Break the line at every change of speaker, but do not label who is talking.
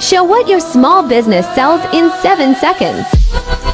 Show what your small business sells in 7 seconds.